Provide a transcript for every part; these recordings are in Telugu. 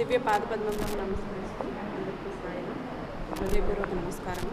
దివ్య పాదపద్మంలో నమస్కరిస్తూ అందరికీ సాయం హృదయపూర్వక నమస్కారం.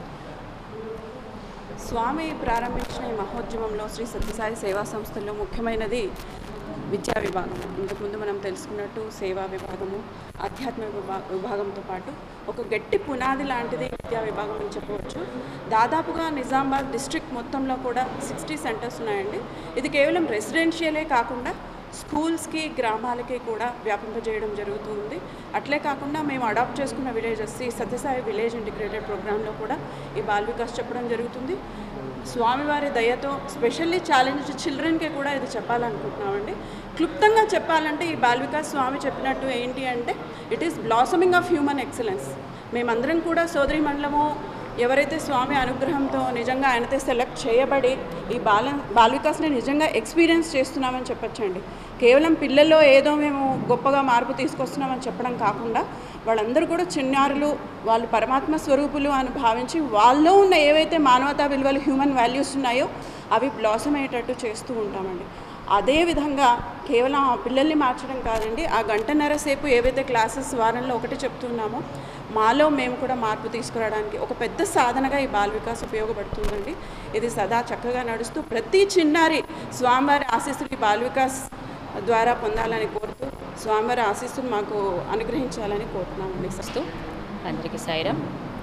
స్వామి ప్రారంభించిన ఈ మహోద్యమంలో శ్రీ సత్యసాయి సేవా సంస్థల్లో ముఖ్యమైనది విద్యా విభాగం. ఇంతకుముందు మనం తెలుసుకున్నట్టు సేవా విభాగము, ఆధ్యాత్మిక విభాగంతో పాటు ఒక గట్టి పునాది లాంటిది విద్యా విభాగం అని చెప్పవచ్చు. దాదాపుగా నిజామాబాద్ డిస్ట్రిక్ట్ మొత్తంలో కూడా 60 సెంటర్స్ ఉన్నాయండి. ఇది కేవలం రెసిడెన్షియలే కాకుండా స్కూల్స్కి, గ్రామాలకి కూడా వ్యాపింపజేయడం జరుగుతుంది. అట్లే కాకుండా మేము అడాప్ట్ చేసుకున్న విలేజెస్ ఈ సత్యసాయి విలేజ్ ఇంటిగ్రేటెడ్ ప్రోగ్రాంలో కూడా ఈ బాల్ వికాస్ చెప్పడం జరుగుతుంది. స్వామివారి దయతో స్పెషల్లీ ఛాలెంజ్ చిల్డ్రన్కి కూడా ఇది చెప్పాలనుకుంటున్నామండి. క్లుప్తంగా చెప్పాలంటే ఈ బాల్ వికాస్ స్వామి చెప్పినట్టు ఏంటి అంటే it is blossoming of human excellence. మేమందరం కూడా సోదరి మండలము ఎవరైతే స్వామి అనుగ్రహంతో నిజంగా ఆయనతో సెలెక్ట్ చేయబడి ఈ బాల్ వికాస్ని నిజంగా ఎక్స్పీరియన్స్ చేస్తున్నామని చెప్పచ్చండి. కేవలం పిల్లల్లో ఏదో మేము గొప్పగా మార్పు తీసుకొస్తున్నామని చెప్పడం కాకుండా వాళ్ళందరూ కూడా చిన్నారులు, వాళ్ళు పరమాత్మ స్వరూపులు అని భావించి వాళ్ళలో ఉన్న ఏవైతే మానవతా విలువలు, హ్యూమన్ వాల్యూస్ ఉన్నాయో అవి బ్లాసమ్ అయ్యేటట్టు చేస్తూ ఉంటామండి. అదేవిధంగా కేవలం ఆ పిల్లల్ని మార్చడం కాదండి, ఆ గంటన్నర సేపు ఏవైతే క్లాసెస్ వారంలో ఒకటి చెప్తున్నామో మాలో మేము కూడా మార్పు తీసుకురావడానికి ఒక పెద్ద సాధనగా ఈ బాల్ వికాస్ ఉపయోగపడుతుందండి. ఇది సదా చక్కగా నడుస్తూ ప్రతి చిన్నారి స్వామివారి ఆశీస్సులు ఈ బాల్ వికాస్ ద్వారా పొందాలని కోరుతూ స్వామివారి ఆశీస్సులు మాకు అనుగ్రహించాలని కోరుతున్నామండి. సస్తు అందరికీ సాయిరాం.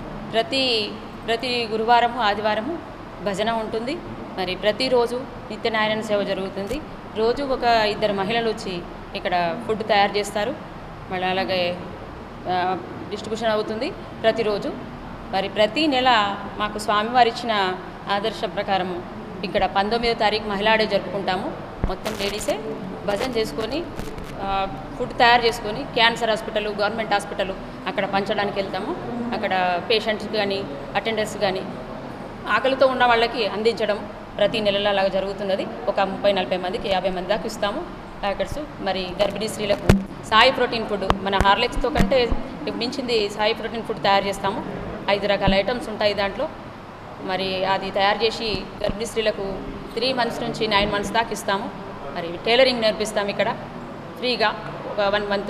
ప్రతి గురువారము, ఆదివారము భజన ఉంటుంది. మరి ప్రతిరోజు నిత్యనారాయణ సేవ జరుగుతుంది. రోజు ఒక 2 మహిళలు వచ్చి ఇక్కడ ఫుడ్ తయారు చేస్తారు. మళ్ళీ అలాగే డిస్ట్రిబ్యూషన్ అవుతుంది ప్రతిరోజు. మరి ప్రతి నెల మాకు స్వామివారు ఇచ్చిన ఆదర్శ ప్రకారం ఇక్కడ 19వ తారీఖు మహిళా డే జరుపుకుంటాము. మొత్తం లేడీసే భజన చేసుకొని ఫుడ్ తయారు చేసుకొని క్యాన్సర్ హాస్పిటల్, గవర్నమెంట్ హాస్పిటల్ అక్కడ పంచడానికి వెళ్తాము. అక్కడ పేషెంట్స్ కానీ అటెండర్స్ కానీ ఆకలితో ఉన్న వాళ్ళకి అందించడం ప్రతి నెలలో అలాగా జరుగుతున్నది. ఒక 30-40 మందికి 50 మంది దాకా ఇస్తాము ప్యాకెట్స్. మరి గర్భిణీ స్త్రీలకు సాయి ప్రోటీన్ ఫుడ్ మన హార్లిక్స్తో కంటే మించింది సాయి ప్రోటీన్ ఫుడ్ తయారు చేస్తాము. 5 రకాల ఐటమ్స్ ఉంటాయి దాంట్లో. మరి అది తయారు చేసి గర్భిణీ స్త్రీలకు 3 months నుంచి 9 months దాకా ఇస్తాము. మరి టైలరింగ్ నేర్పిస్తాము ఇక్కడ ఫ్రీగా ఒక 1 month.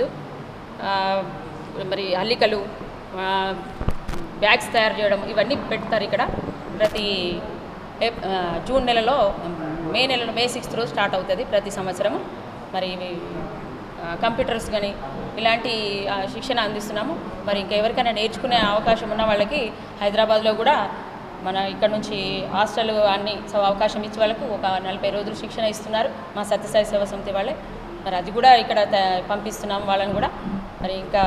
మరి అల్లికలు, బ్యాగ్స్ తయారు చేయడం ఇవన్నీ పెడతారు ఇక్కడ. ప్రతి జూన్ నెలలో మే 6th రోజు స్టార్ట్ అవుతుంది ప్రతి సంవత్సరము. మరి కంప్యూటర్స్ కానీ ఇలాంటి శిక్షణ అందిస్తున్నాము. మరి ఇంకెవరికైనా నేర్చుకునే అవకాశం ఉన్న వాళ్ళకి హైదరాబాద్లో కూడా మన ఇక్కడ నుంచి హాస్టల్ అన్ని అవకాశం ఇచ్చే వాళ్ళకు ఒక 40 రోజులు శిక్షణ ఇస్తున్నారు మా సత్యసాయి సేవా సమితి వాళ్ళే. మరి అది కూడా ఇక్కడ పంపిస్తున్నాము వాళ్ళని కూడా. మరి ఇంకా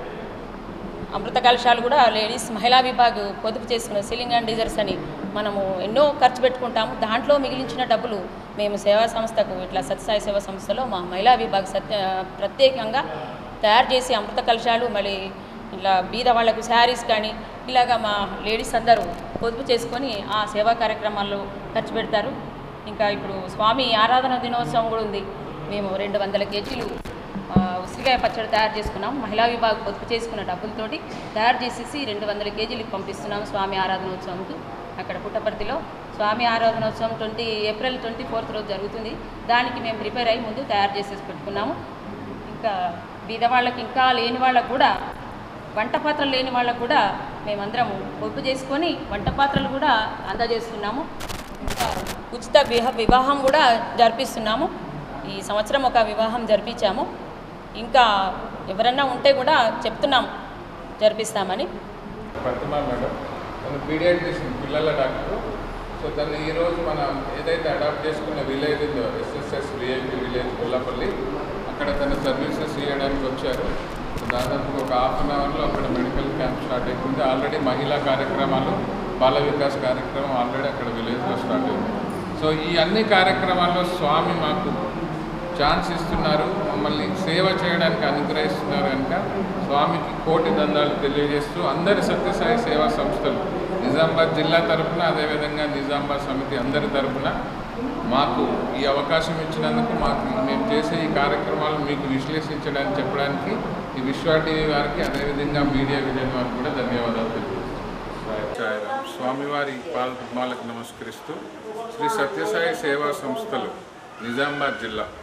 అమృత కలశాలు కూడా లేడీస్ మహిళా విభాగ్ పొదుపు చేసుకున్న సీలింగ్ అండ్ డీజర్స్ అని మనము ఎన్నో ఖర్చు పెట్టుకుంటాము. దాంట్లో మిగిలించిన డబ్బులు మేము సేవా సంస్థకు ఇట్లా సత్యసాయి సేవా సంస్థలో మా మహిళా విభాగ్ ప్రత్యేకంగా తయారు చేసి అమృత కలశాలు, మళ్ళీ ఇట్లా బీద వాళ్లకు శారీస్ కానీ ఇలాగా మా లేడీస్ అందరూ పొదుపు చేసుకొని ఆ సేవా కార్యక్రమాల్లో ఖర్చు పెడతారు. ఇంకా ఇప్పుడు స్వామి ఆరాధన దినోత్సవం కూడా ఉంది. మేము 200 kgs ఉసిరికాయ పచ్చడి తయారు చేసుకున్నాం. మహిళా విభాగం పొదుపు చేసుకున్న డబ్బులతోటి తయారు చేసేసి 200 kgs పంపిస్తున్నాం స్వామి ఆరాధనోత్సవంకు. అక్కడ పుట్టపర్తిలో స్వామి ఆరాధనోత్సవం ఏప్రిల్ 24th రోజు జరుగుతుంది. దానికి మేము ప్రిపేర్ అయ్యి ముందు తయారు చేసేసి పెట్టుకున్నాము. ఇంకా బీదవాళ్ళకి, ఇంకా లేని వాళ్ళకు కూడా, వంట పాత్రలు లేని వాళ్ళకు కూడా మేమందరము పొదుపు చేసుకొని వంట పాత్రలు కూడా అందజేస్తున్నాము. ఇంకా ఉచిత వివాహం కూడా జరిపిస్తున్నాము. ఈ సంవత్సరం ఒక వివాహం జరిపించాము. ఇంకా ఎవరన్నా ఉంటే కూడా చెప్తున్నాం జరిపిస్తామని. ప్రతిమా మేడం తను పీడియాట్రిషియన్, పిల్లల డాక్టర్. సో తను ఈరోజు మనం ఏదైతే అడాప్ట్ చేసుకున్న విలేజ్ ఉందో ఎస్ఎస్ఎస్ విఐపి విలేజ్ కొల్లపల్లి, అక్కడ తన సర్వీసెస్ ఇవ్వడానికి వచ్చారు. దాదాపు ఒక 1/2 అవర్లో అక్కడ మెడికల్ క్యాంప్ స్టార్ట్ అయిపోయింది. ఆల్రెడీ మహిళా కార్యక్రమాలు, బాల వికాస్ కార్యక్రమం ఆల్రెడీ అక్కడ విలేజ్లో స్టార్ట్ అయింది. సో ఈ అన్ని కార్యక్రమాల్లో స్వామి మాకు ఛాన్స్ ఇస్తున్నారు, మమ్మల్ని సేవ చేయడానికి అనుగ్రహిస్తున్నారు కనుక స్వామికి కోటి దండాలు తెలియజేస్తూ అందరి సత్యసాయి సేవా సంస్థలు నిజామాబాద్ జిల్లా తరఫున, అదేవిధంగా నిజామాబాద్ సమితి అందరి తరఫున మాకు ఈ అవకాశం ఇచ్చినందుకు, మేము చేసే ఈ కార్యక్రమాలు మీకు విశ్లేషించడానికి చెప్పడానికి ఈ విశ్వ టీవీ వారికి, అదేవిధంగా మీడియా విజయన్ వారికి కూడా ధన్యవాదాలు తెలియజేస్తున్నాను. స్వామివారి పాదపద్మాలకు నమస్కరిస్తూ శ్రీ సత్యసాయి సేవా సంస్థలు నిజామాబాద్ జిల్లా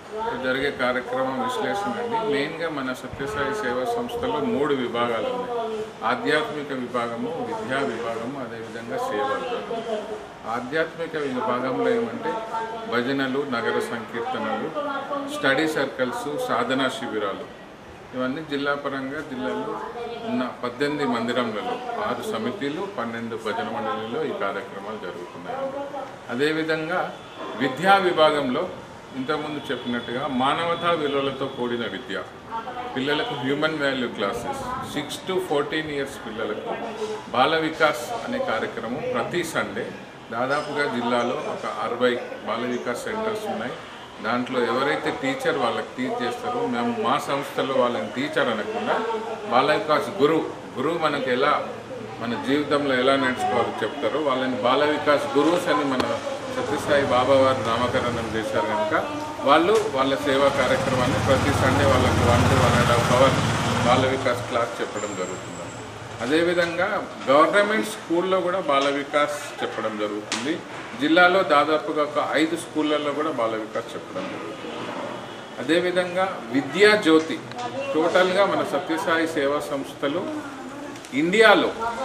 జరిగే కార్యక్రమం విశ్లేషణ అండి. మెయిన్గా మన సత్యసాయి సేవా సంస్థలో 3 విభాగాలు ఉన్నాయి. ఆధ్యాత్మిక విభాగము, విద్యా విభాగము, అదేవిధంగా సేవా విభాగం. ఆధ్యాత్మిక విభాగంలో ఏమంటే భజనలు, నగర సంకీర్తనలు, స్టడీ సర్కిల్స్, సాధనా శిబిరాలు, ఇవన్నీ జిల్లా పరంగా జిల్లాలో ఉన్న 18 మందిరములలో 6 సమితిలు, 12 భజన మండలిలో ఈ కార్యక్రమాలు జరుగుతున్నాయండి. అదేవిధంగా విద్యా విభాగంలో ఇంతకుముందు చెప్పినట్టుగా మానవతా విలువలతో కూడిన విద్య, పిల్లలకు human value classes, 6 to 14 years పిల్లలకు బాల వికాస్ అనే కార్యక్రమం ప్రతి సండే దాదాపుగా జిల్లాలో ఒక 60 బాల వికాస్ సెంటర్స్ ఉన్నాయి. దాంట్లో ఎవరైతే టీచర్ వాళ్ళకి టీచ్ చేస్తారో, మేము మా సంస్థలో వాళ్ళని టీచర్ అనకుండా బాల వికాస్ గురువు మనకు ఎలా మన జీవితంలో ఎలా నడుచుకోవాలో చెప్తారో వాళ్ళని బాల వికాస్ గురువుస్ అని మన సత్యసాయి బాబా వారు నామకరణం చేశారు కనుక వాళ్ళు వాళ్ళ సేవా కార్యక్రమాన్ని ప్రతి సండే వాళ్ళకి 1 to 1.5 hours Bala Vikas class చెప్పడం జరుగుతుంది. అదేవిధంగా గవర్నమెంట్ స్కూల్లో కూడా బాల వికాస్ చెప్పడం జరుగుతుంది. జిల్లాలో దాదాపుగా ఒక 5 స్కూళ్ళల్లో కూడా బాల వికాస్ చెప్పడం జరుగుతుంది. అదేవిధంగా విద్యా జ్యోతి టోటల్గా మన సత్యసాయి సేవా సంస్థలు ఇండియాలో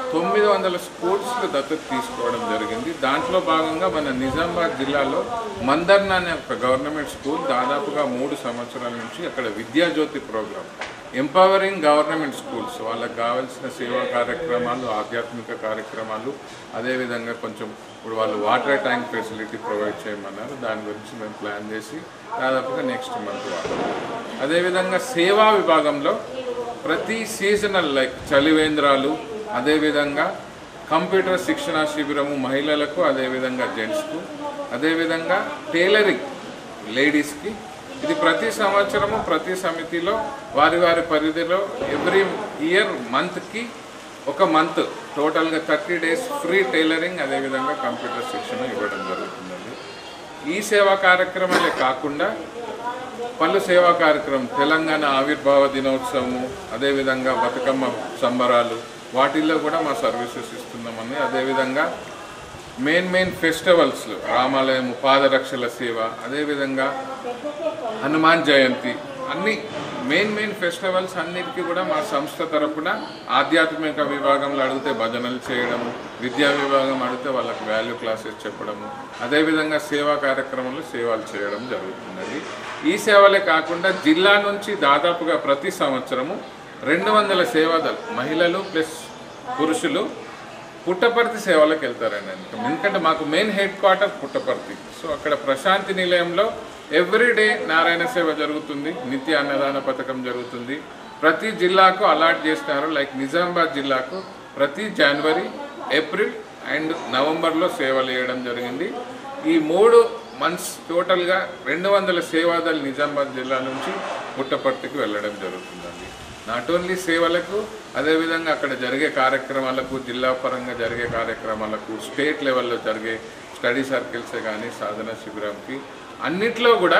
900 స్కూల్స్ను దత్తత తీసుకోవడం జరిగింది. దాంట్లో భాగంగా మన నిజామాబాద్ జిల్లాలో మందర్న అనే ఒక గవర్నమెంట్ స్కూల్ దాదాపుగా 3 సంవత్సరాల నుంచి అక్కడ Vidyajyoti program, empowering government schools, వాళ్ళకి కావాల్సిన సేవా కార్యక్రమాలు, ఆధ్యాత్మిక కార్యక్రమాలు, అదేవిధంగా కొంచెం ఇప్పుడు వాళ్ళు వాటర్ ట్యాంక్ ఫెసిలిటీ ప్రొవైడ్ చేయమన్నారు. దాని గురించి మేము ప్లాన్ చేసి దాదాపుగా నెక్స్ట్ మంత్ వాడతాం. అదేవిధంగా సేవా విభాగంలో ప్రతి సీజనల్ లైక్ చలివేంద్రాలు, అదేవిధంగా కంప్యూటర్ శిక్షణ శిబిరము మహిళలకు, అదేవిధంగా జెంట్స్కు, అదేవిధంగా టైలరింగ్ లేడీస్కి, ఇది ప్రతి సంవత్సరము ప్రతి సమితిలో వారి వారి పరిధిలో ఎవ్రీ ఇయర్ మంత్కి ఒక మంత్ టోటల్గా 30 days ఫ్రీ టైలరింగ్, అదేవిధంగా కంప్యూటర్ శిక్షణ ఇవ్వడం జరుగుతుందండి. ఈ సేవా కార్యక్రమాలే కాకుండా పలు సేవా కార్యక్రమం, తెలంగాణ ఆవిర్భావ దినోత్సవము, అదేవిధంగా బతుకమ్మ సంబరాలు, వాటిల్లో కూడా మా సర్వీసెస్ ఇస్తున్నామని. అదేవిధంగా మెయిన్ ఫెస్టివల్స్, రామాలయం పాదరక్షల సేవ, అదేవిధంగా హనుమాన్ జయంతి, అన్ని మెయిన్ ఫెస్టివల్స్ అన్నిటికీ కూడా మా సంస్థ తరపున ఆధ్యాత్మిక విభాగంలో అడిగితే భజనలు చేయడము, విద్యా విభాగం అడిగితే వాళ్ళకి వాల్యూ క్లాసెస్ చెప్పడము, అదేవిధంగా సేవా కార్యక్రమంలో సేవలు చేయడం జరుగుతుందండి. ఈ సేవలే కాకుండా జిల్లా నుంచి దాదాపుగా ప్రతి సంవత్సరము 200 సేవాదలు మహిళలు ప్లస్ పురుషులు పుట్టపర్తి సేవలకు వెళ్తారండి. ఎందుకంటే మాకు main headquarter Puttaparthi. So అక్కడ ప్రశాంతి నిలయంలో ఎవ్రీడే నారాయణ సేవ జరుగుతుంది, నిత్య అన్నదాన పథకం జరుగుతుంది. ప్రతి జిల్లాకు అలాట్ చేస్తున్నారు. లైక్ నిజామాబాద్ జిల్లాకు ప్రతి జనవరి, ఏప్రిల్ అండ్ నవంబర్లో సేవలు వేయడం జరిగింది. ఈ 3 months టోటల్గా 200 సేవాదలు నిజామాబాద్ జిల్లా నుంచి పుట్టపర్తికి వెళ్ళడం జరుగుతుందండి. నాట్ ఓన్లీ సేవలకు, అదేవిధంగా అక్కడ జరిగే కార్యక్రమాలకు, జిల్లా పరంగా జరిగే కార్యక్రమాలకు, స్టేట్ లెవెల్లో జరిగే స్టడీ సర్కిల్సే కానీ సాధన శిబిరంకి అన్నిట్లో కూడా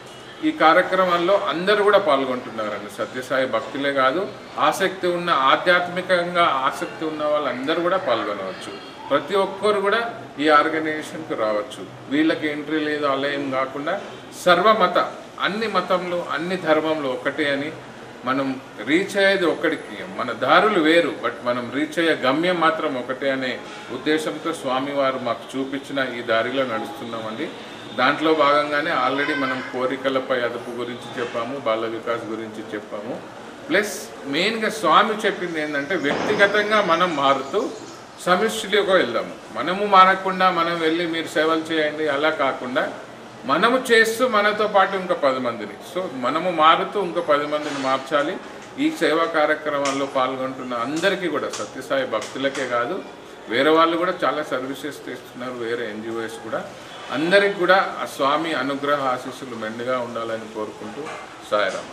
ఈ కార్యక్రమాల్లో అందరూ కూడా పాల్గొంటున్నారండి. సత్యసాయి భక్తులే కాదు, ఆసక్తి ఉన్న ఆధ్యాత్మికంగా ఆసక్తి ఉన్న వాళ్ళందరూ కూడా పాల్గొనవచ్చు. ప్రతి ఒక్కరు కూడా ఈ ఆర్గనైజేషన్కి రావచ్చు. వీళ్ళకి ఎంట్రీ లేదు అలా ఏం కాకుండా సర్వమత, అన్ని మతంలో అన్ని ధర్మంలో ఒకటే అని, మనం రీచ్ అయ్యేది ఒక్కడికి, మన దారులు వేరు బట్ మనం రీచ్ అయ్యే గమ్యం మాత్రం ఒకటే అనే ఉద్దేశంతో స్వామివారు మాకు చూపించిన ఈ దారిలో నడుస్తున్నామండి. దాంట్లో భాగంగానే ఆల్రెడీ మనం కోరికలపై అదుపు గురించి చెప్పాము, బాల వికాస్ గురించి చెప్పాము. ప్లస్ మెయిన్గా స్వామి చెప్పింది ఏంటంటే వ్యక్తిగతంగా మనం మారుతూ సమిష్టిగా వెళ్దాము. మనము మారకుండా మనం వెళ్ళి మీరు సేవలు చేయండి అలా కాకుండా మనము చేస్తూ మనతో పాటు ఇంకా 10 మందిని, సో మనము మారుతూ ఇంకా 10 మందిని మార్చాలి. ఈ సేవా కార్యక్రమాల్లో పాల్గొంటున్న అందరికీ కూడా సత్యసాయి భక్తులకే కాదు వేరే వాళ్ళు కూడా చాలా సర్వీసెస్ చేస్తున్నారు, వేరే NGOs కూడా, అందరికి కూడా ఆ స్వామి అనుగ్రహ ఆశీస్సులు మెండుగా ఉండాలని కోరుకుంటూ సాయిరామ.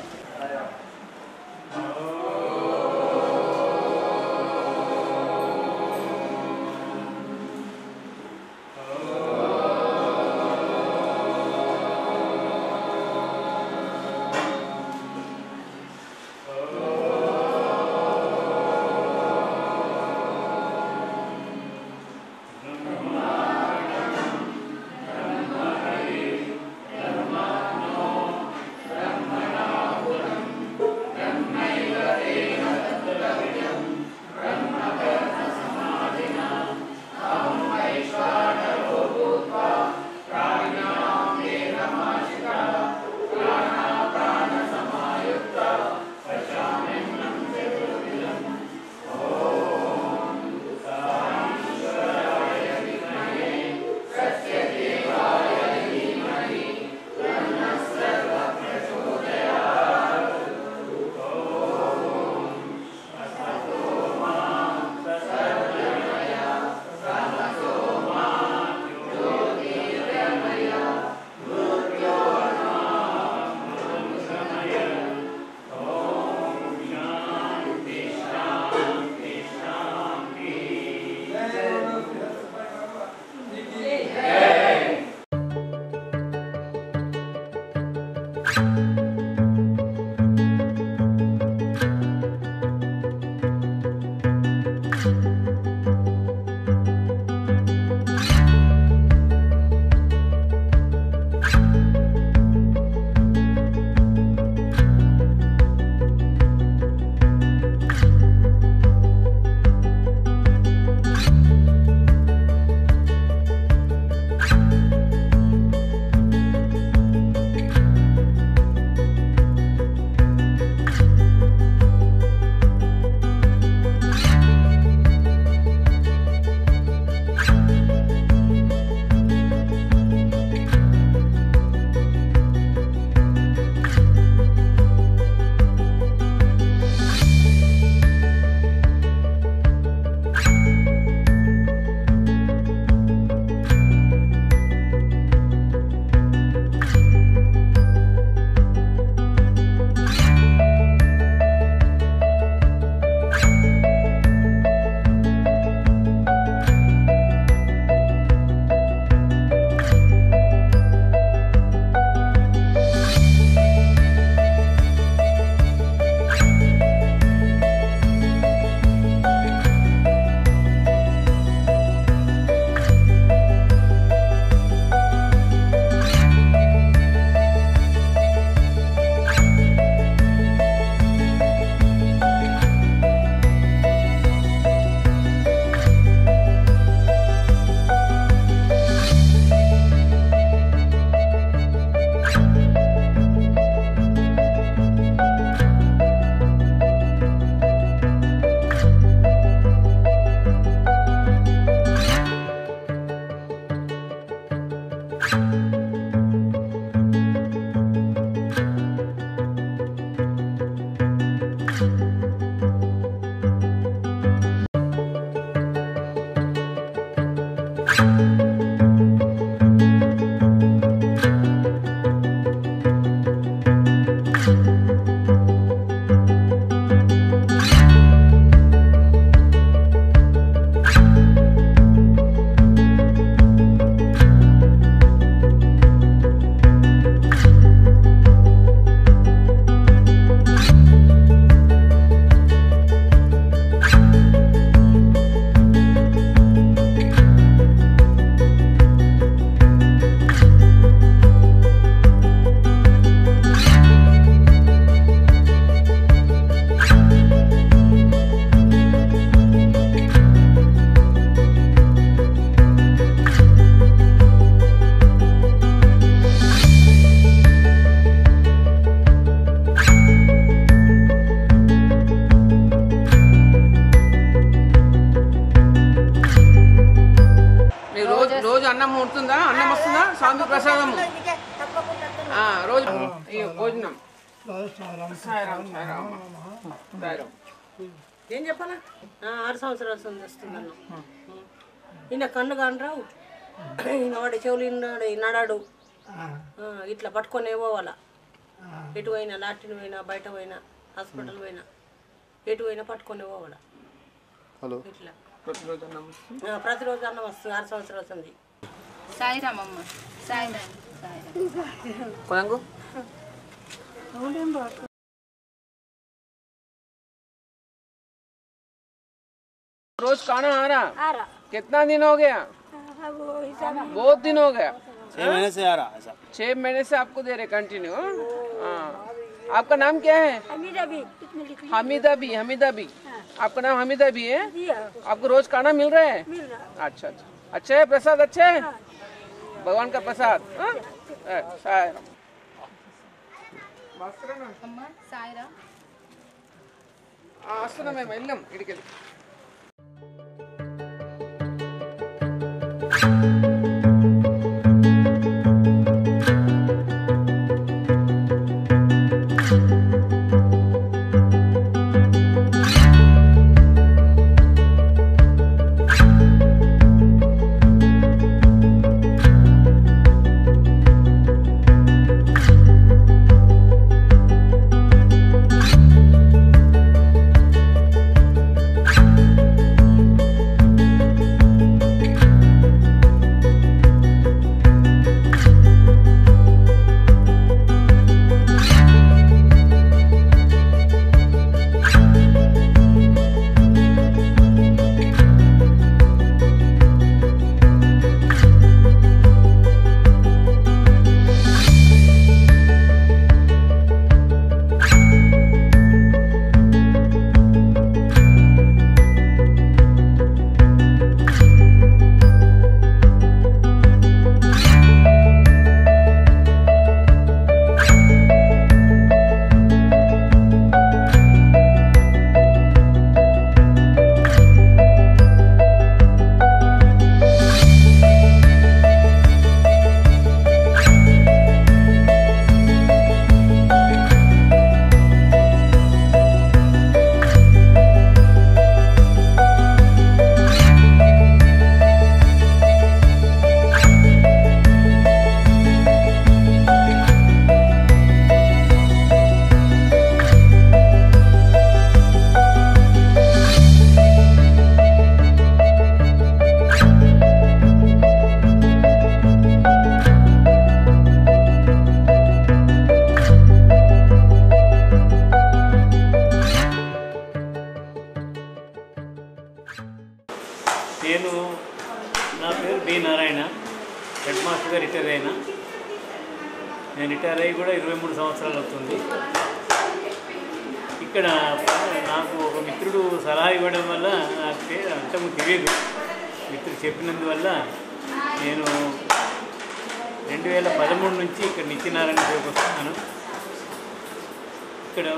రోజు అన్నం ఉంటుందా? అన్నం వస్తుందా? స్వామి ప్రసాదము రోజు భోజనం. ఏం చెప్పాలా? 6 సంవత్సరాలు వస్తున్నాను. ఈయన కన్ను కానరావు, ఈయన వాడి చెవులు నడాడు, ఇట్లా పట్టుకొని పోవాలా. ఎటు పోయినా, లాట్రిన్ పోయినా, బయట పోయినా, హాస్పిటల్ పోయినా, ఎటు పోయినా పట్టుకొని పోవాలా. ఇట్లా ప్రతిరోజు అన్నం వస్తుంది. 6 సంవత్సరాలు వస్తుంది. సాయిరామమ్మ, సాయిరామ్. रोज खाना आ रहा? कितना दिन हो गया? बहुत दिन हो गया. 6 महीने से आ रहा है. 6 महीने से आपको दे रहे कंटिन्यू. आपका नाम क्या है? हमीदा बी. आपका नाम हमीदा बी है? आपको रोज खाना मिल रहा है? अच्छा अच्छा. अच्छा है प्रसाद? अच्छा है भगवान का प्रसाद. साईराम. వస్తున్నా మేము వెళ్ళాం ఇడికెళ్ళి. హెడ్ మాస్టర్గా రిటైర్ అయినా. నేను రిటైర్ అయ్యి కూడా 23 సంవత్సరాలు అవుతుంది. ఇక్కడ నాకు ఒక మిత్రుడు సలహా ఇవ్వడం వల్ల నాకు అంతకు తెలియదు. మిత్రుడు చెప్పినందువల్ల నేను 2013 నుంచి ఇక్కడ నిత్యనారాయణ సేవకు వస్తున్నాను. ఇక్కడ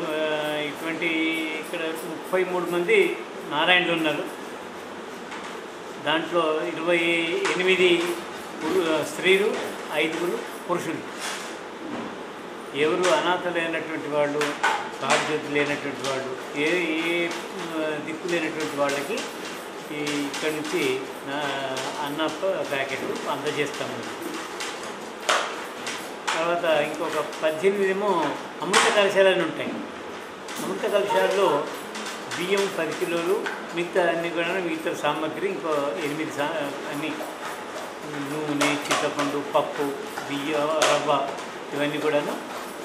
33 మంది నారాయణులు ఉన్నారు. దాంట్లో 28 స్త్రీలు, 5 పురుషులు. ఎవరు అనాథ లేనటువంటి వాళ్ళు, సహజ్యోతి లేనటువంటి వాళ్ళు, ఏ దిక్కు లేనటువంటి వాళ్ళకి ఇక్కడి నుంచి అన్న ప్యాకెట్లు అందజేస్తాము. తర్వాత ఇంకొక 18 ఏమో అమృత కలశాలని ఉంటాయి. అమృత కలశాల్లో బియ్యం 10 కిలోలు, మిగతా అన్ని కూడా మిగతా సామాగ్రి ఇంకో 8 అన్ని నూనె, చింతపండు, పప్పు, బియ్యం, రవ్వ ఇవన్నీ కూడాను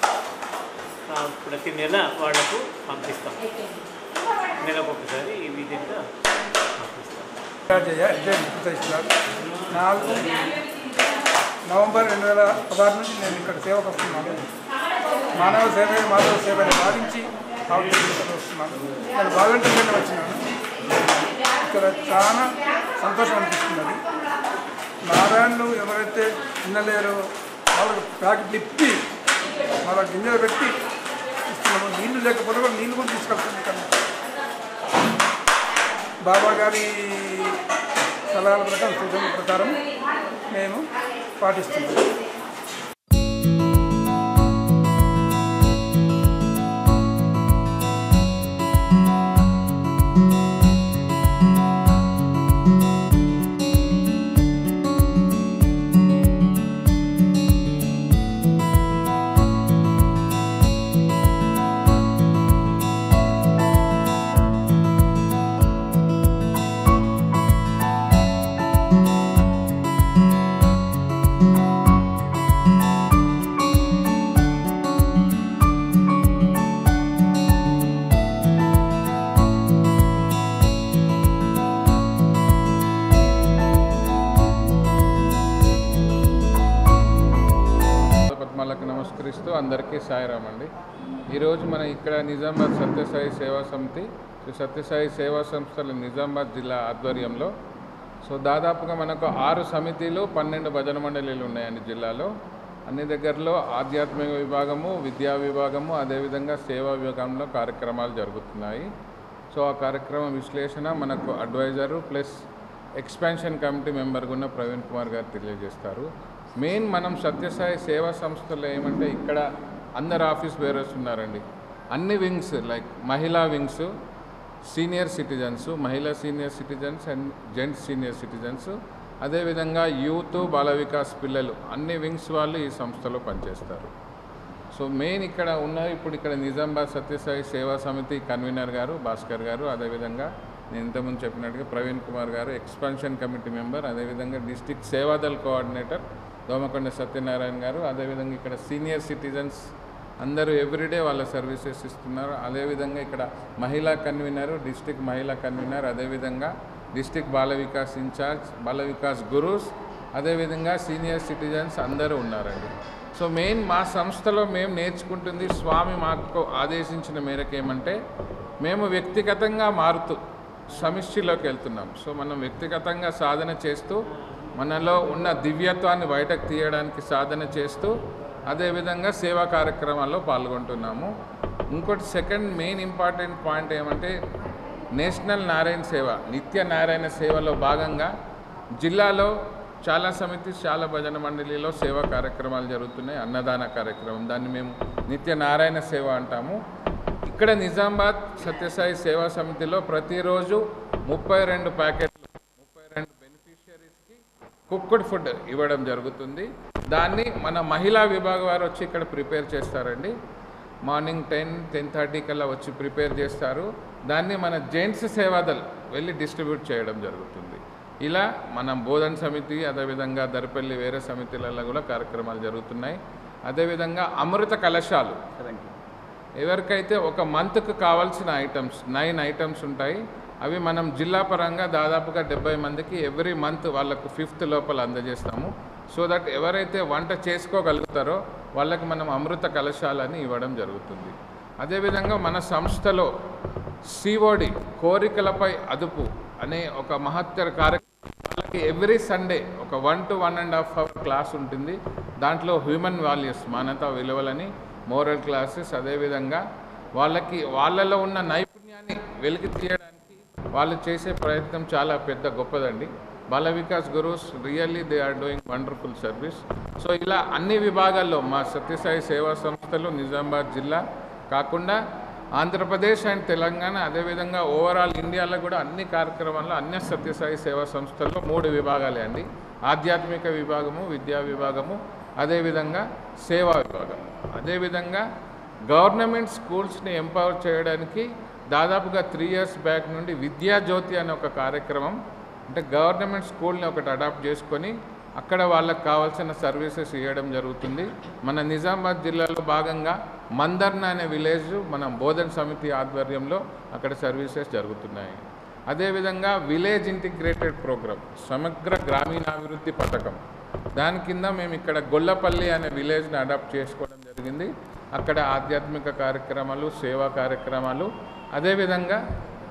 ప్రతి నెల వాళ్లకు పంపిస్తాం. నెలకు ఒకసారి ఈ విధంగా పంపిస్తాం. 4 నవంబర్ 2016 నుంచి నేను ఇక్కడ సేవకు వస్తున్నాను. మానవ సేవ మాధవ సేవని భావించి వస్తున్నాను. నేను వాలంటీర్గా వచ్చినాను. ఇక్కడ చాలా సంతోషం అనిపిస్తున్నది. నారాయణలు ఎవరైతే తినలేరో వాళ్ళకి ప్యాకెట్లు ఇప్పి వాళ్ళ గింజలు పెట్టి ఇస్తున్నాము. నీళ్లు లేకపోతే కూడా నీళ్ళు కూడా తీసుకెళ్తుంది. ఇక్కడ బాబా గారి సలహాల ప్రకారం సూచనల ప్రకారం మేము పాటిస్తున్నాము. నమస్కరిస్తూ అందరికీ సాయిరామ్ అండి. ఈరోజు మన ఇక్కడ నిజామాబాద్ సత్యసాయి సేవా సమితి, సత్యసాయి సేవా సంస్థల నిజామాబాద్ జిల్లా ఆధ్వర్యంలో దాదాపుగా మనకు 6 సమితిలు, 12 భజన మండలీలు ఉన్నాయండి జిల్లాలో. అన్ని దగ్గరలో ఆధ్యాత్మిక విభాగము, విద్యా విభాగము, అదేవిధంగా సేవా విభాగంలో కార్యక్రమాలు జరుగుతున్నాయి. ఆ కార్యక్రమం విశ్లేషణ మనకు అడ్వైజరు ప్లస్ ఎక్స్పాన్షన్ కమిటీ మెంబర్గా ఉన్న ప్రవీణ్ కుమార్ గారు తెలియజేస్తారు. మెయిన్ మనం సత్యసాయి సేవా సంస్థలో ఏమంటే ఇక్కడ అందరు ఆఫీస్ బేరర్స్ ఉన్నారండి. అన్ని వింగ్స్ లైక్ మహిళా వింగ్స్, సీనియర్ సిటిజన్స్, మహిళా senior citizens and gents senior citizens, అదేవిధంగా యూత్, బాల వికాస్ పిల్లలు, అన్ని వింగ్స్ వాళ్ళు ఈ సంస్థలో పనిచేస్తారు. మెయిన్ ఇక్కడ ఉన్నారు. ఇప్పుడు ఇక్కడ నిజామాబాద్ సత్యసాయి సేవా సమితి కన్వీనర్ గారు భాస్కర్ గారు, అదేవిధంగా నేను ఇంతకుముందు చెప్పినట్టుగా ప్రవీణ్ కుమార్ గారు ఎక్స్పాన్షన్ కమిటీ మెంబర్, అదేవిధంగా డిస్ట్రిక్ట్ సేవాదల్ కోఆర్డినేటర్ దోమకొండ సత్యనారాయణ గారు, అదేవిధంగా ఇక్కడ సీనియర్ సిటిజన్స్ అందరూ ఎవ్రీడే వాళ్ళ సర్వీసెస్ ఇస్తున్నారు. అదేవిధంగా ఇక్కడ మహిళా కన్వీనరు, డిస్ట్రిక్ట్ మహిళా కన్వీనర్, అదేవిధంగా డిస్ట్రిక్ట్ బాల వికాస్ ఇన్ఛార్జ్, బాల వికాస్ గురూస్, అదేవిధంగా సీనియర్ సిటిజన్స్ అందరూ ఉన్నారండి. మెయిన్ మా సంస్థలో మేము నేర్చుకుంటుంది, స్వామి మాకు ఆదేశించిన మేరకు ఏమంటే మేము వ్యక్తిగతంగా మారుతూ సమిష్టిలోకి వెళ్తున్నాం. మనం వ్యక్తిగతంగా సాధన చేస్తూ మనలో ఉన్న దివ్యత్వాన్ని బయటకు తీయడానికి సాధన చేస్తూ అదేవిధంగా సేవా కార్యక్రమాల్లో పాల్గొంటున్నాము. ఇంకోటి సెకండ్ మెయిన్ ఇంపార్టెంట్ పాయింట్ ఏమంటే నేషనల్ నారాయణ సేవ, నిత్య నారాయణ సేవలో భాగంగా జిల్లాలో చాలా సమితి, చాలా భజన మండలిలో సేవా కార్యక్రమాలు జరుగుతున్నాయి. అన్నదాన కార్యక్రమం, దాన్ని మేము నిత్య నారాయణ సేవ అంటాము. ఇక్కడ నిజామాబాద్ సత్యసాయి సేవా సమితిలో ప్రతిరోజు 32 ప్యాకెట్లు 32 బెనిఫిషియరీస్కి కుక్డ్ ఫుడ్ ఇవ్వడం జరుగుతుంది. దాన్ని మన మహిళా విభాగం వారు వచ్చి ఇక్కడ ప్రిపేర్ చేస్తారండి. మార్నింగ్ 10-10:30 కల్లా వచ్చి ప్రిపేర్ చేస్తారు. దాన్ని మన జెంట్స్ సేవాదల్ వెళ్ళి డిస్ట్రిబ్యూట్ చేయడం జరుగుతుంది. ఇలా మన బోధన సమితి, అదేవిధంగా దర్పల్లి వేరే సమితిలలో కూడా కార్యక్రమాలు జరుగుతున్నాయి. అదేవిధంగా అమృత కలశాలు, ఎవరికైతే ఒక మంత్కు కావాల్సిన ఐటమ్స్ 9 ఐటమ్స్ ఉంటాయి. అవి మనం జిల్లా పరంగా దాదాపుగా 70 మందికి ఎవ్రీ మంత్ వాళ్ళకు 5th లోపల అందజేస్తాము. దట్ ఎవరైతే వంట చేసుకోగలుగుతారో వాళ్ళకి మనం అమృత కలశాలని ఇవ్వడం జరుగుతుంది. అదేవిధంగా మన సంస్థలో COD కోరికలపై అదుపు అనే ఒక మహత్తర కార్యక్రమం, వాళ్ళకి ఎవ్రీ సండే ఒక 1 to 1.5 hour క్లాస్ ఉంటుంది. దాంట్లో హ్యూమన్ వాల్యూస్, మానవతా విలువలని, మోరల్ క్లాసెస్, అదేవిధంగా వాళ్ళకి వాళ్ళలో ఉన్న నైపుణ్యాన్ని వెలికి తీయడానికి వాళ్ళు చేసే ప్రయత్నం చాలా పెద్ద గొప్పదండి. Bala Vikas gurus really they are doing wonderful service. So ఇలా అన్ని విభాగాల్లో మా సత్యసాయి సేవా సంస్థలు నిజామాబాద్ జిల్లా కాకుండా ఆంధ్రప్రదేశ్ అండ్ తెలంగాణ అదేవిధంగా ఓవరాల్ ఇండియాలో కూడా అన్ని కార్యక్రమాల్లో అన్ని సత్యసాయి సేవా సంస్థల్లో 3 విభాగాలే అండి. ఆధ్యాత్మిక విభాగము, విద్యా విభాగము, అదేవిధంగా సేవా విభాగం. అదేవిధంగా గవర్నమెంట్ స్కూల్స్ని ఎంపవర్ చేయడానికి దాదాపుగా 3 years బ్యాక్ నుండి విద్యాజ్యోతి అనే ఒక కార్యక్రమం, అంటే గవర్నమెంట్ స్కూల్ని ఒకటి అడాప్ట్ చేసుకొని అక్కడ వాళ్ళకి కావాల్సిన సర్వీసెస్ ఇవ్వడం జరుగుతుంది. మన నిజామాబాద్ జిల్లాలో భాగంగా మందర్న అనే విలేజ్ మన బోధన్ సమితి ఆధ్వర్యంలో అక్కడ సర్వీసెస్ జరుగుతున్నాయి. అదేవిధంగా విలేజ్ ఇంటిగ్రేటెడ్ ప్రోగ్రామ్, సమగ్ర గ్రామీణాభివృద్ధి పథకం, దాని కింద మేము ఇక్కడ గొల్లపల్లి అనే విలేజ్ని అడాప్ట్ చేసుకోవడం జరిగింది. అక్కడ ఆధ్యాత్మిక కార్యక్రమాలు, సేవా కార్యక్రమాలు, అదేవిధంగా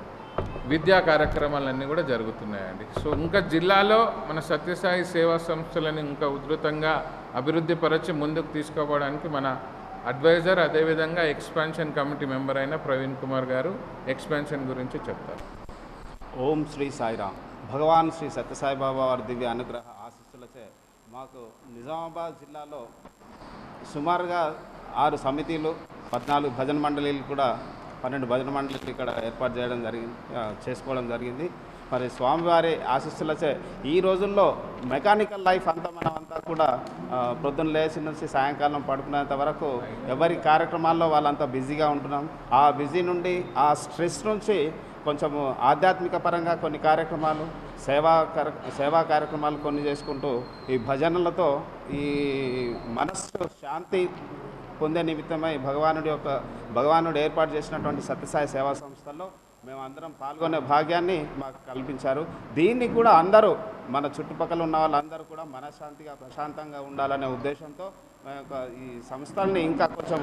విద్యా కార్యక్రమాలన్నీ కూడా జరుగుతున్నాయండి. సో ఇంకా జిల్లాలో మన సత్యసాయి సేవా సంస్థలను ఇంకా ఉధృతంగా అభివృద్ధి పరచి ముందుకు తీసుకోవడానికి మన అడ్వైజర్ అదేవిధంగా ఎక్స్పాన్షన్ కమిటీ మెంబర్ అయిన ప్రవీణ్ కుమార్ గారు ఎక్స్పాన్షన్ గురించి చెప్తారు. ఓం శ్రీ సాయిరామ్. భగవాన్ శ్రీ సత్యసాయి బాబా వారి దివ్య అనుగ్రహ ఆశీస్సులచే మాకు నిజామాబాద్ జిల్లాలో సుమారుగా 6 సమితిలు, 14 భజన మండలీలు కూడా 12 భజన మండలీలు ఇక్కడ ఏర్పాటు చేసుకోవడం జరిగింది. మరి స్వామివారి ఆశీస్సులచే ఈ రోజుల్లో మెకానికల్ లైఫ్ అంతా మనమంతా కూడా పొద్దున్న లేచి నుంచి సాయంకాలం పడుకునేంత వరకు ఎవరి కార్యక్రమాల్లో వాళ్ళంతా బిజీగా ఉంటున్నాం. ఆ బిజీ నుండి, ఆ స్ట్రెస్ నుంచి కొంచెము ఆధ్యాత్మిక పరంగా కొన్ని కార్యక్రమాలు, సేవా కార్యక్రమాలు కొన్ని చేసుకుంటూ ఈ భజనలతో ఈ మనస్సు శాంతి పొందే నిమిత్తమై భగవానుడు ఏర్పాటు చేసినటువంటి సత్యసాయి సేవా సంస్థల్లో మేమందరం పాల్గొనే భాగ్యాన్ని మాకు కల్పించారు. దీన్ని కూడా అందరూ మన చుట్టుపక్కల ఉన్న వాళ్ళందరూ కూడా మనశ్శాంతిగా ప్రశాంతంగా ఉండాలనే ఉద్దేశంతో ఈ సంస్థల్ని ఇంకా కొంచెం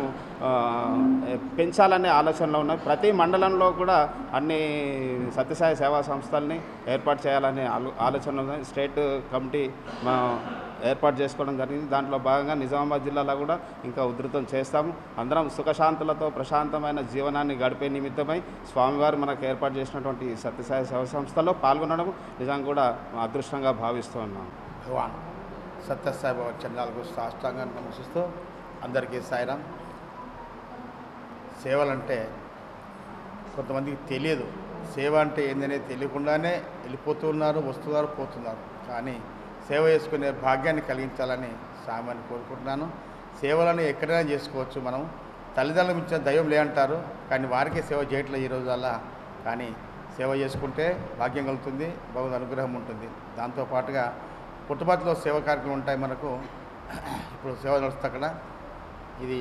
పెంచాలనే ఆలోచనలో ఉన్నాయి. ప్రతి మండలంలో కూడా అన్ని సత్యసాయి సేవా సంస్థల్ని ఏర్పాటు చేయాలనే ఆలోచనలో ఉన్నాయి. స్టేట్ కమిటీ ఏర్పాటు చేసుకోవడం జరిగింది. దాంట్లో భాగంగా నిజామాబాద్ జిల్లాలో కూడా ఇంకా ఉధృతం చేస్తాము. అందరం సుఖశాంతులతో ప్రశాంతమైన జీవనాన్ని గడిపే నిమిత్తమై స్వామివారు మనకు ఏర్పాటు చేసినటువంటి సత్యసాయి సేవా సంస్థలో పాల్గొనడం నిజంగా కూడా అదృష్టంగా భావిస్తూ ఉన్నాం. భగవాన్ సత్యసాయి బాబా చందాలకు సాష్టాంగా నమస్కరిస్తూ అందరికీ సాయిరాం. సేవలంటే కొంతమందికి తెలియదు. సేవ అంటే ఏందనేది తెలియకుండానే వెళ్ళిపోతున్నారు, వస్తున్నారు, పోతున్నారు. కానీ సేవ చేసుకునే భాగ్యాన్ని కలిగించాలని సామాన్ని కోరుకుంటున్నాను. సేవలను ఎక్కడైనా చేసుకోవచ్చు. మనం తల్లిదండ్రులకు ఇచ్చిన దైవం లేదంటారు, కానీ వారికే సేవ చేయట్లేదు ఈ రోజుల్లో. కానీ సేవ చేసుకుంటే భాగ్యం కలుగుతుంది, భగవద్ అనుగ్రహం ఉంటుంది. దాంతోపాటుగా పుట్టుబడిలో సేవ కార్యక్రమాలు ఉంటాయి మనకు. ఇప్పుడు సేవ నడుస్తుంది అక్కడ. ఇది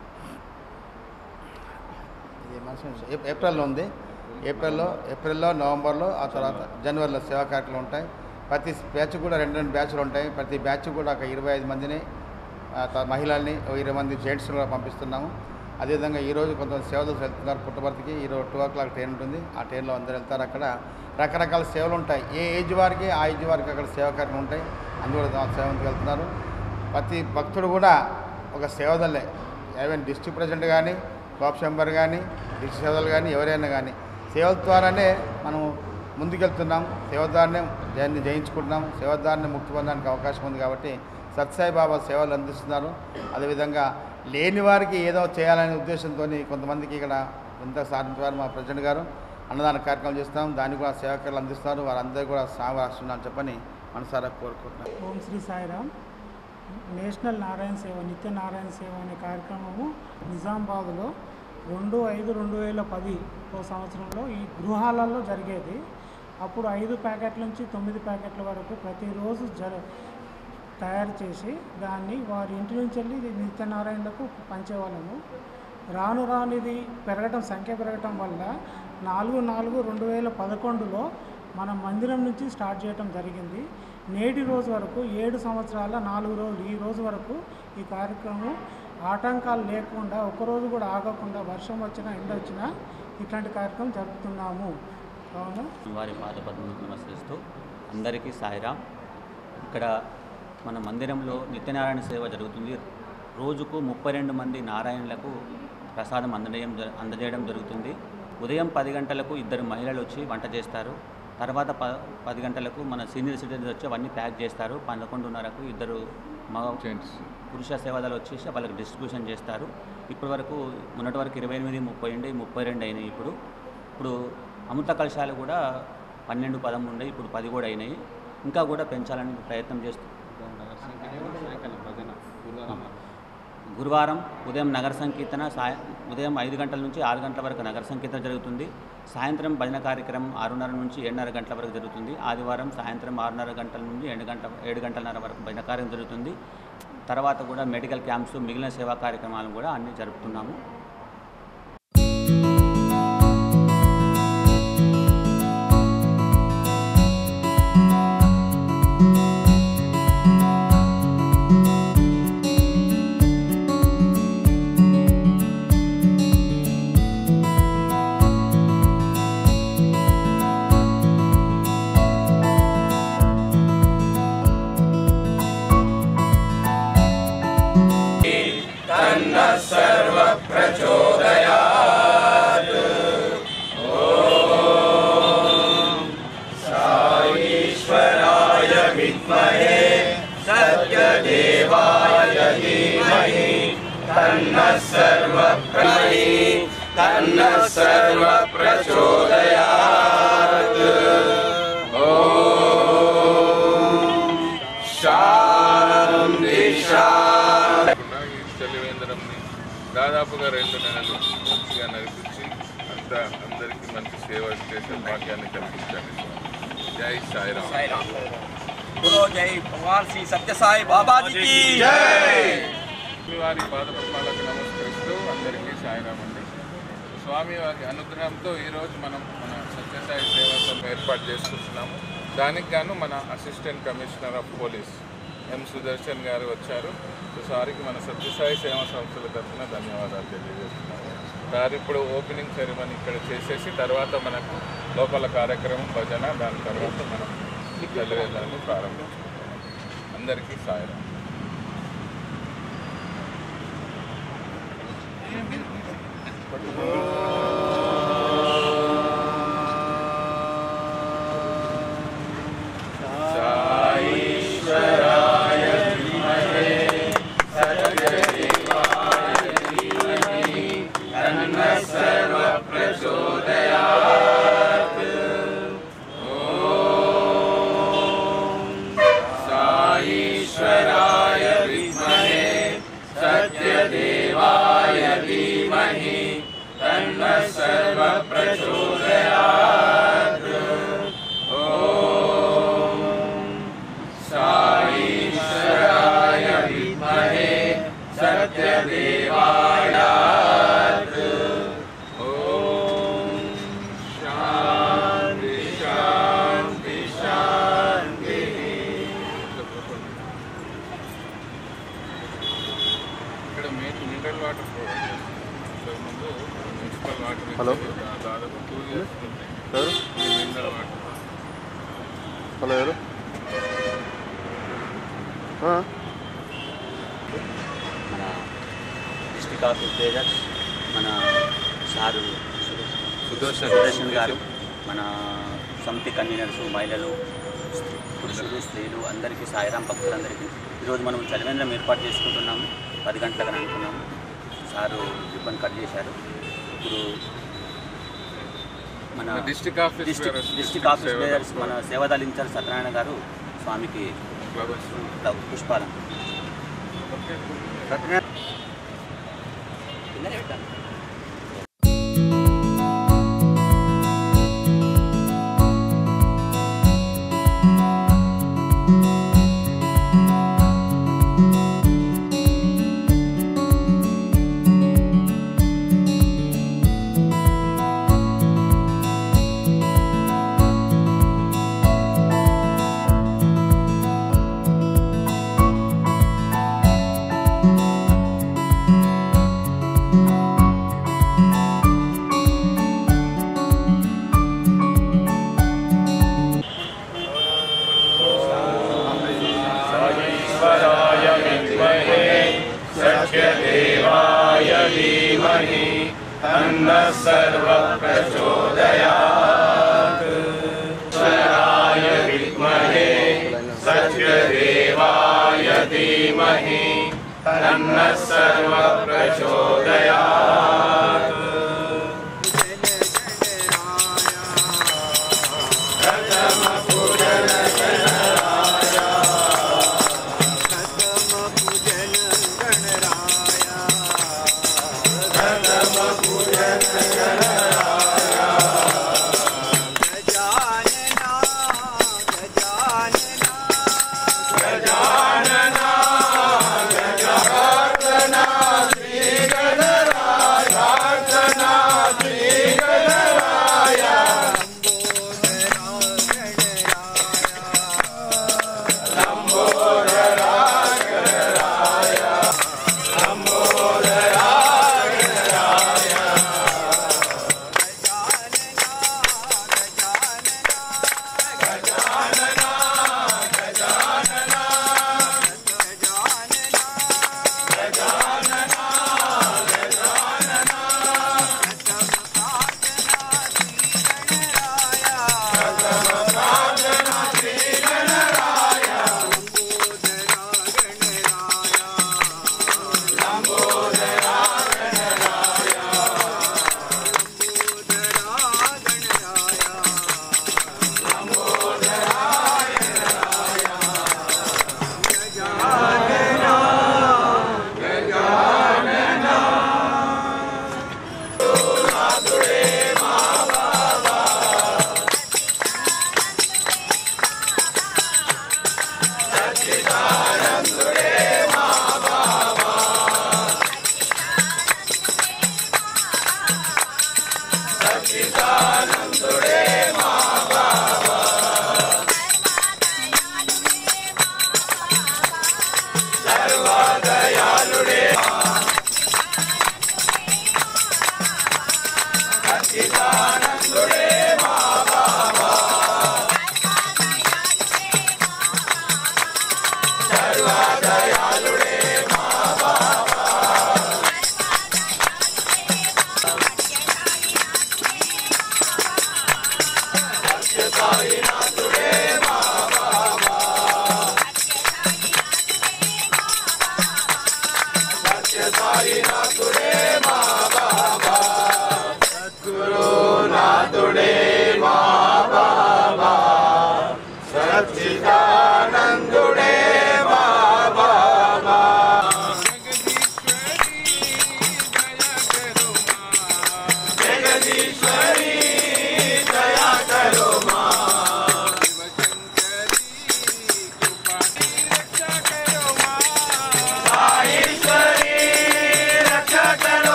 ఏప్రిల్లో ఉంది. ఏప్రిల్లో, నవంబర్లో, ఆ తర్వాత జనవరిలో సేవా కార్యక్రమాలు ఉంటాయి. ప్రతి బ్యాచ్ కూడా 2 బ్యాచ్లు ఉంటాయి. ప్రతి బ్యాచ్ కూడా ఒక 25 మందిని మహిళల్ని, 20 మంది జెంట్స్ని కూడా పంపిస్తున్నాము. అదేవిధంగా ఈరోజు కొంతమంది సేవలు వెళ్తున్నారు పుట్టపర్తికి. ఈరోజు 2 o'clock ట్రైన్ ఉంటుంది. ఆ ట్రైన్లో అందరూ వెళ్తారు. అక్కడ రకరకాల సేవలు ఉంటాయి. ఏ ఏజ్ వారికి ఆ ఏజ్ వారికి అక్కడ సేవా కార్యక్రమం ఉంటాయి. అందులో సేవకి వెళ్తున్నారు. ప్రతి భక్తుడు కూడా ఒక సేవదల్లే. ఈవెన్ డిస్ట్రిక్ట్ ప్రెసిడెంట్ కానీ, కాప్ మెంబర్ కానీ, డిస్ట్రిక్ట్ సేవలు కానీ, ఎవరైనా కానీ సేవల ద్వారానే మనం ముందుకెళ్తున్నాం. సేవ ద్వారానే దాన్ని జయించుకుంటున్నాం. సేవ ద్వారానే ముక్తి పొందడానికి అవకాశం ఉంది. కాబట్టి సత్యసాయి బాబా సేవలు అందిస్తున్నారు. అదేవిధంగా లేని వారికి ఏదో చేయాలనే ఉద్దేశంతో కొంతమందికి ఇక్కడ ఇంత సాధించేవారు మా ప్రెసిడెంట్ గారు అన్నదాన కార్యక్రమం చేస్తాం. దానికి కూడా సేవకులు అందిస్తారు. వారందరూ కూడా సావరాస్తున్నారని చెప్పని మనసారా కోరుకుంటున్నాను. ఓం శ్రీ సాయిరామ్. నేషనల్ నారాయణ సేవ, నిత్య నారాయణ సేవ అనే కార్యక్రమము నిజామాబాద్లో 2/5/2010 సంవత్సరంలో ఈ గృహాలలో జరిగేది. అప్పుడు 5 ప్యాకెట్ల నుంచి 9 ప్యాకెట్ల వరకు ప్రతిరోజు తయారు చేసి దాన్ని వారి ఇంటి నుంచి వెళ్ళి నిత్యనారాయణలకు పంచేవాళ్ళము. రాను ఇది సంఖ్య పెరగటం వల్ల 4/4/2011లో మన మందిరం నుంచి స్టార్ట్ చేయటం జరిగింది. నేటి రోజు వరకు 7 సంవత్సరాల 4 రోజులు ఈ రోజు వరకు ఈ కార్యక్రమం ఆటంకాలు లేకుండా, ఒక్కరోజు కూడా ఆగకుండా, వర్షం వచ్చినా ఎండ వచ్చినా ఇట్లాంటి కార్యక్రమం జరుపుతున్నాము. కావున వారి పాదపద్మకు నమస్కరిస్తూ అందరికీ సాయిరాం. ఇక్కడ మన మందిరంలో నిత్యనారాయణ సేవ జరుగుతుంది. రోజుకు 32 మంది నారాయణులకు ప్రసాదం అందజేయడం జరుగుతుంది. ఉదయం 10 గంటలకు 2 మహిళలు వచ్చి వంట చేస్తారు. తర్వాత 10 గంటలకు మన సీనియర్ సిటిజన్స్ వచ్చి అవన్నీ ప్యాక్ చేస్తారు. 11:30కు ఇద్దరు పురుష సేవాదాలు వచ్చేసి వాళ్ళకి డిస్ట్రిబ్యూషన్ చేస్తారు. ఇప్పటి వరకు మొన్నటి వరకు 28, 30 32 అయినాయి. ఇప్పుడు అమృత కలశాలు కూడా 12, 13 ఉన్నాయి. ఇప్పుడు 10 కూడా అయినాయి. ఇంకా కూడా పెంచాలని ప్రయత్నం చేస్తూ గురువారం ఉదయం నగర సంకీర్తన ఉదయం 5 గంటల నుంచి 6 గంటల వరకు నగర సంకీర్తన జరుగుతుంది. సాయంత్రం భజన కార్యక్రమం 6:30 నుంచి 7:30 గంటల వరకు జరుగుతుంది. ఆదివారం సాయంత్రం 6:30 గంటల నుంచి 7 గంటలన్నర వరకు భజన కార్యక్రమం జరుగుతుంది. తర్వాత కూడా మెడికల్ క్యాంప్స్, మిగిలిన సేవా కార్యక్రమాలు కూడా అన్నీ జరుపుతున్నాము. దాదాపుగా 2 నెలలు మంచిగా నడిపించి అందరికీ మంచి సేవ చేసే భాగ్యాన్ని కల్పించండి. జై సాయిరామ్. గురు జై భగవాన్ శ్రీ సత్య సాయి బాబాజీకి జై. స్వామివారి పాదపద్మాలకు నమస్కరిస్తూ అందరికీ సాయిరామ్ అండి. స్వామివారి అనుగ్రహంతో ఈరోజు మనం మన సత్యసాయి సేవా సంస్థ ఏర్పాటు చేసుకుంటున్నాము. దానికి గాను మన assistant commissioner of police M Sudarshan గారు వచ్చారు. సారికి మన సత్యసాయి సేవా సంస్థల తరఫున ధన్యవాదాలు తెలియజేస్తున్నాము. సార్ ఇప్పుడు ఓపెనింగ్ సెరమనీ ఇక్కడ చేసేసి తర్వాత మనకు లోపల కార్యక్రమం భజన, దాని తర్వాత మనం చదివేదాన్ని ప్రారంభించుకుంటాం. అందరికీ సాయిరామ్. హలో హలో ఎవరు? మన డిస్ట్రిక్ట్ ఆఫీస్ బేరర్స్, మన సారు సుదర్శన్ గారు, మన సమితి కన్వీనర్స్, మహిళలు, పురుషులు, స్త్రీలు అందరికీ, సాయిరాం భక్తులందరికీ ఈరోజు మనం చలివేంద్రం ఏర్పాటు చేసుకుంటున్నాము. 10 గంటలకు అనుకున్నాము. సారు రిబ్బన్ కట్ చేశారు. ఇప్పుడు మన డిస్ట్రిక్ట్ ఆఫీస్ బేరర్స్ మన సేవాదళ ఇన్ఛార్జ్ సత్యనారాయణ గారు స్వామికి పుష్పాలను सर्व प्रचोदयात् धीमहि तन्नः सर्वः प्रचोदयात्।